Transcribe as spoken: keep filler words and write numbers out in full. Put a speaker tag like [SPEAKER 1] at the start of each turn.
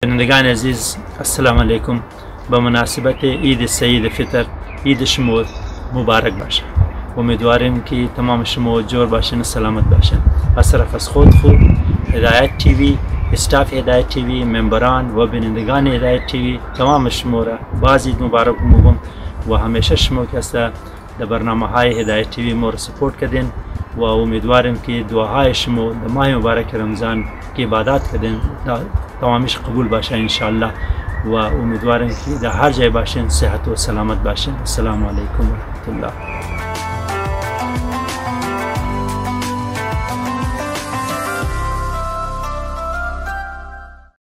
[SPEAKER 1] بینندگان عزیز السلام علیکم. به مناسبت عید سعید فطر عید شما مبارک باشه. امیدواریم که تمام شما جور باشین، سلامت باشین. از طرف از خود خود هدایت تیوی، استاف هدایت تیوی، ممبران و بینندگان هدایت تیوی تمام شما را باز عید مبارک میگم و همیشه شما که هسته در برنامه های هدایت تیوی ما را سپورت کردین و امیدواریم که دعاهای شما در ماه مبارک رمضان که عبادت کردین تمامش قبول باشه انشاءالله و امیدواریم که در هر جای باشین صحت و سلامت باشین. السلام علیکم و رحمت الله.